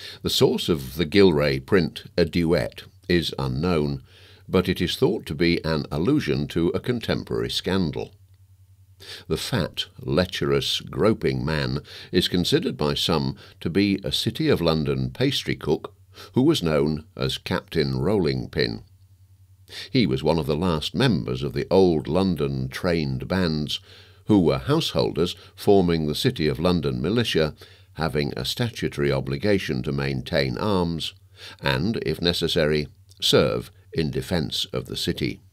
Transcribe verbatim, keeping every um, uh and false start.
The source of the Gillray print, a duet, is unknown, but it is thought to be an allusion to a contemporary scandal. The fat, lecherous, groping man is considered by some to be a City of London pastry cook who was known as Captain Rolling Pin. He was one of the last members of the old London trained bands, who were householders forming the City of London militia, having a statutory obligation to maintain arms and, if necessary, serve in defence of the city.